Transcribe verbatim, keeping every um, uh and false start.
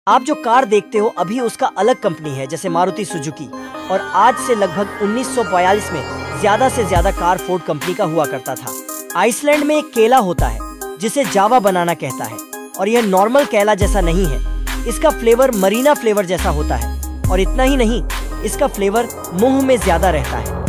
आप जो कार देखते हो अभी उसका अलग कंपनी है, जैसे मारुति सुजुकी। और आज से लगभग उन्नीस सौ बयालीस में ज्यादा से ज्यादा कार फोर्ड कंपनी का हुआ करता था। आइसलैंड में एक केला होता है जिसे जावा बनाना कहता है, और यह नॉर्मल केला जैसा नहीं है। इसका फ्लेवर मरीना फ्लेवर जैसा होता है, और इतना ही नहीं, इसका फ्लेवर मुंह में ज्यादा रहता है।